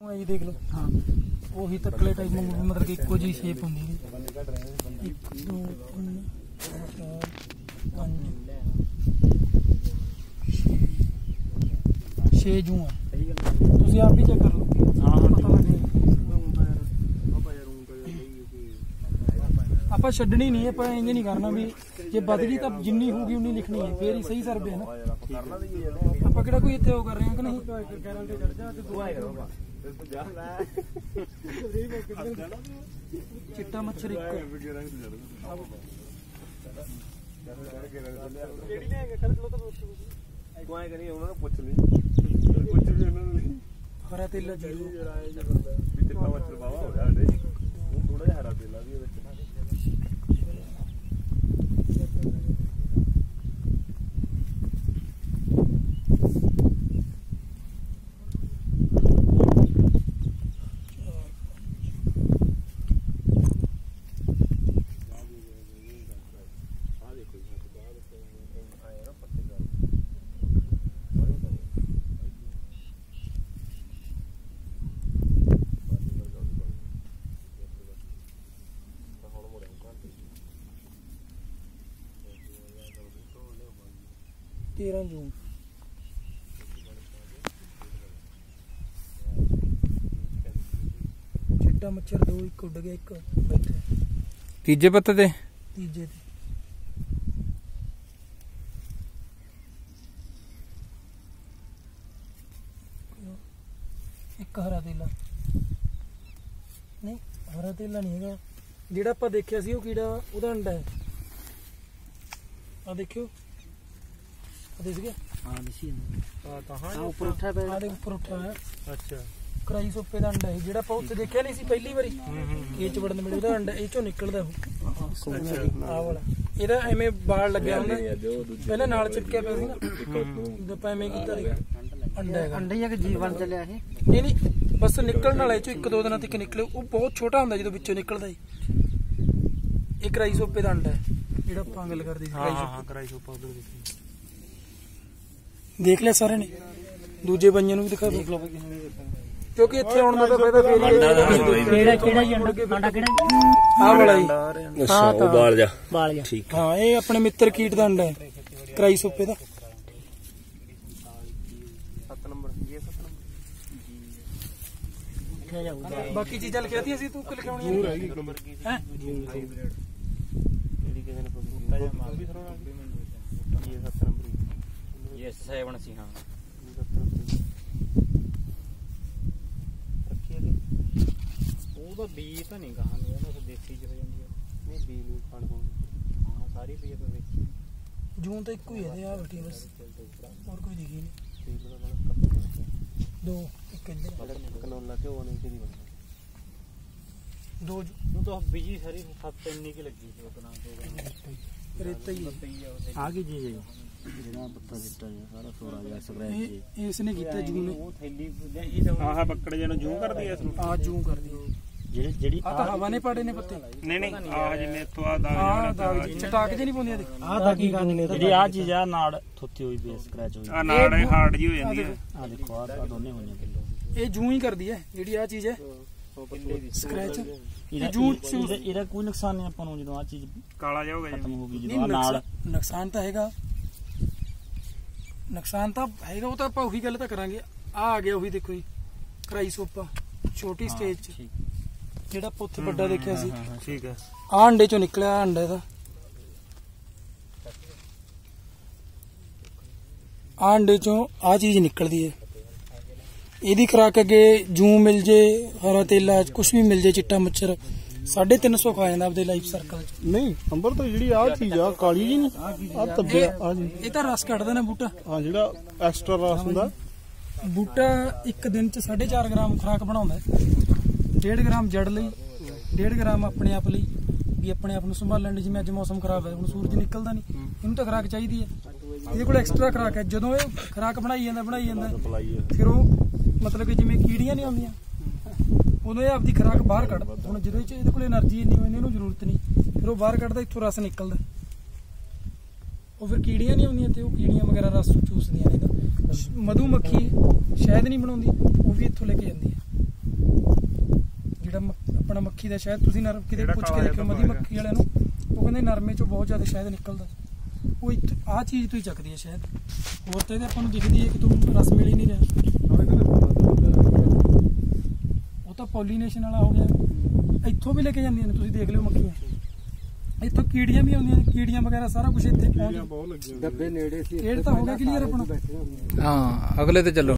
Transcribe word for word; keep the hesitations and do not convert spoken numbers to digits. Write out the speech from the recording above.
ये देख लो हाँ वही तकले टाइप में मतलब कि इको जी शेप होंगी एक दो तीन चार पाँच छे जू है तुम आप भी चेक कर लो पता लगे आप छड्डनी नहीं है पर इंज नहीं करना भी जे बद गई तो जिन्नी होगी उन्नी लिखनी है फिर ही सही सर्वे है ना आप कि कोई इतने कर रहे हैं कि नहीं चिट्टा मच्छर एक हरा तेला जीरो तेरह जून चिट्टा मच्छर दो एक उड़ गया एक बैठा तीजे पत्ते ते तीजे ते एक हरा तेला नहीं हरा तेला नहीं है जेड़ा आपां देखिया सी ओह कीड़ा ओहदा अंडा है आ देखियो दिस गया हां दिसी हां ता हां ऊपर उठा पे आ दे ऊपर उठा है अच्छा कराई सोपे दा अंडा है जेड़ा पा उत्ते देखिया नहीं सी पहली बारी ए च वड़न मिले ओदा अंडा ए चो निकलदा ओ अच्छा आ वाला एदा एवें बाल लगया हुंदा पहले नाल चिपकिया पिया सी ना जब एवें कीता अंडा है अंडा ही जीवन चलिया है नहीं नहीं बस निकलण वाला चो एक दो दिन तक निकले ओ बहुत छोटा हुंदा जदों विचों निकलदा है ए कराई सोपे दा अंडा है जेड़ा ਆਪਾਂ ਗੱਲ ਕਰਦੇ ਸੀ कराई सोपे हां कराई सोपा उधर देखी देख लिया सारे ने दूजे बंजियां भी दिखा देख लो क्योंकि इत्थे आउण दा फायदा फेर केड़ा केड़ा अंडा केड़ा आ वाला ही अच्छा ओ बाल जा बाल जा ठीक हां ये अपने मित्र कीट दा अंडा है कराई सोपे दा सात नंबर ये सात नंबर बाकी चीज़ां लिखियां सी तू कि लिखाउणी है एक नंबर की हैं केड़ी किसे ने पूछा जा मार भी थोड़ा ये सात नंबर ये सेवन सी हां रखिए कि ਉਹਦਾ ਬੀ ਤਾਂ ਨਹੀਂ ਕਹਾਂ ਨੂੰ ਉਹਨਾਂ ਤੋਂ ਦੇਸੀ ਚ ਹੋ ਜਾਂਦੀ ਹੈ ਨਹੀਂ ਬੀ ਨੂੰ ਖਾਣ ਹੋਣ ਹਾਂ ਸਾਰੀ ਬੀ ਤਾਂ ਵੇਖੀ ਜੂਨ ਤਾਂ ਇੱਕੋ ਹੀ ਹੈ ਆ ਬੈਠੀ ਬਸ ਹੋਰ ਕੋਈ ਦਿਖੀ ਨਹੀਂ ਦੋ ਇੱਕ ਇੰਦਰ ਕਨੋਲਾ ਤੇ ਉਹ ਨਹੀਂ ਕਿਹਦੀ ਬਣਦਾ ਦੋ ਉਹ ਤਾਂ ਬੀਜੀ ਸਾਰੀ ਸੱਤ ਇੰਨੀ ਕੀ ਲੱਗੀ ਸੀ ਉਤਨਾ ਰੇਤਾ ਹੀ ਆ ਗਈ ਜੀ ਜੀ ਜਿਹੜਾ ਪੱਤਾ ਦਿੱਤਾ ਹੈ ਸਾਰਾ ਸੋਰਾ ਜਿਹਾ ਸਕ੍ਰੈਚ ਜੀ ਇਸ ਨੇ ਕੀਤਾ ਜੂ ਨੇ ਉਹ ਥੈਲੀ ਇਹ ਆਹ ਬੱਕੜੇ ਜਿਹਨੂੰ ਜੂ ਕਰਦੀ ਐ ਇਸ ਨੂੰ ਆ ਜੂ ਕਰਦੀ ਜਿਹੜੀ ਜਿਹੜੀ ਆ ਤਾਂ ਹਵਾ ਨੇ ਪਾੜੇ ਨੇ ਪੱਤੇ ਨਹੀਂ ਨਹੀਂ ਆਹ ਜਿਵੇਂ ਇੱਥੋਂ ਆ ਦਾਗ ਚਟਾਕ ਜੇ ਨਹੀਂ ਪਾਉਂਦੇ ਆ ਆਹ ਦਾਗੀ ਕਰਨੀ ਨੇ ਜਿਹੜੀ ਆ ਚੀਜ਼ ਆ ਨਾੜ ਥੁੱਤੀ ਹੋਈ ਪਈ ਸਕ੍ਰੈਚ ਹੋਈ ਆ ਨਾੜ ਹਾਰਡ ਜੀ ਹੋ ਜਾਂਦੀ ਹੈ ਆ ਦੇਖੋ ਆ ਦੋਨੇ ਹੋਈਆਂ ਕਿਲੋ ਇਹ ਜੂ ਹੀ ਕਰਦੀ ਹੈ ਜਿਹੜੀ ਆ ਚੀਜ਼ ਹੈ ਸਕ੍ਰੈਚ ਜੂ ਇਹਦਾ ਕੋਈ ਨੁਕਸਾਨ ਨਹੀਂ ਆਪਾਂ ਨੂੰ ਜਦੋਂ ਆ ਚੀਜ਼ ਕਾਲਾ ਜਾ ਹੋ ਗਿਆ ਖਤਮ ਹੋ ਗਈ ਜਦੋਂ ਨਾਲ ਨੁਕਸਾਨ ਤਾਂ ਹੈਗਾ ਨੁਕਸਾਨ ਤਾਂ ਹੈਗਾ ਉਹ ਤਾਂ ਆਪਾਂ ਉਹੀ ਗੱਲ ਤਾਂ ਕਰਾਂਗੇ ਆ ਆ ਗਿਆ ਉਹੀ ਦੇਖੋ ਜੀ ਕਰਾਈ ਸੋਪਾ ਛੋਟੀ ਸਟੇਜ ਚ ਜਿਹੜਾ ਆਪਾਂ ਉੱਥੇ ਵੱਡਾ ਦੇਖਿਆ ਸੀ ਠੀਕ ਹੈ ਆ ਅੰਡੇ ਚੋਂ ਨਿਕਲਿਆ ਅੰਡੇ ਦਾ ਆ ਅੰਡੇ ਚੋਂ ਆ ਚੀਜ਼ ਨਿਕਲਦੀ ਹੈ ਇਹਦੀ ਖੁਰਾਕ ਅੱਗੇ ਜੂ ਮਿਲ ਜੇ ਹਰਾ ਤੇਲਾ ਕੁਛ ਵੀ ਮਿਲ ਜੇ ਚਿੱਟਾ ਮੱਛਰ साढ़े तीन सौ खा जाता अपने लाइफ सर्कल नहीं अंबर तो जी आ चीज आ काली जी नहीं आ तब्बे आ जी ये तो रस कटदा ना बूटा हां जेड़ा एक्स्ट्रा रस हुंदा बूटा एक दिन च साढ़े चार ग्राम खुराक बनाउंदा डेढ़ ग्राम जड़ लई डेढ़ ग्राम अपने आप लई भी अपने आप नूं संभालण जिवें अज मौसम खराब है हुण सूरज निकलदा नहीं इहनूं तो खुराक चाहिदी है इहदे कोल एक्स्ट्रा खुराक है जदों ये खुराक बनाई जांदा बनाई जांदा फिर वो मतलब कि जिवें कीड़ियां नहीं आउंदियां उदों ये आपदी खुराक बाहर कढदा हुण जदों इहदे कोल एनर्जी इन्नी होनी इहनूं जरूरत नहीं फिर वो बाहर कढदा इत्थों रस निकलदा ਉਹ ਫਿਰ ਕੀੜੀਆਂ ਨਹੀਂ ਆਉਂਦੀਆਂ ਤੇ ਉਹ ਕੀੜੀਆਂ ਵਗੈਰਾ ਰਸ ਚੂਸਦੀਆਂ ਨੇ। ਇਹਦਾ ਮਧੂਮੱਖੀ ਸ਼ਹਿਦ ਨਹੀਂ ਬਣਾਉਂਦੀ, ਉਹ ਵੀ ਇੱਥੋਂ ਲੈ ਕੇ ਜਾਂਦੀ ਹੈ। ਆਪਣਾ ਮੱਖੀ ਦਾ ਸ਼ਹਿਦ ਤੁਸੀਂ ਨਰਮ ਕਿਤੇ ਪੁੱਛ ਕੇ ਦੇਖਿਓ ਮਦੀ ਮੱਖੀ ਵਾਲਿਆਂ ਨੂੰ, ਉਹ ਕਹਿੰਦੇ ਨਰਮੇ ਚੋਂ ਬਹੁਤ ਜ਼ਿਆਦਾ ਸ਼ਹਿਦ ਨਿਕਲਦਾ, ਉਹ ਆਹ ਚੀਜ਼ ਤੋਂ ਹੀ ਚੱਕਦੀ ਹੈ ਸ਼ਹਿਦ। ਹੋਰ ਤਾਂ ਇਹਦੇ ਆਪਾਂ ਨੂੰ ਦਿਖਦੀ ਹੈ ਕਿ ਤੂੰ ਰਸ ਮਿਲ ਹੀ ਨਹੀਂ ਰਿਹਾ, ਉਹ ਤਾਂ ਪੋਲੀਨੇਸ਼ਨ ਵਾਲਾ ਹੋ ਗਿਆ। ਇੱਥੋਂ ਵੀ ਲੈ ਕੇ ਜਾਂਦੀਆਂ ਨੇ, ਤੁਸੀਂ ਦੇਖ ਲਿਓ ਮੱਖੀਆਂ, ਇੱਥੋਂ ਕੀੜੀਆਂ ਵੀ ਆਉਂਦੀਆਂ ਨੇ, ਕੀੜੀਆਂ ਵਗੈਰਾ ਸਾਰਾ ਕੁਝ ਇੱਥੇ ਪਹੁੰਚ। ਡੱਬੇ ਨੇੜੇ ਸੀ, ਇਹ ਤਾਂ ਹੋ ਗਿਆ ਕਲੀਅਰ ਆਪਣਾ। ਹਾਂ ਅਗਲੇ ਤੇ ਚੱਲੋ।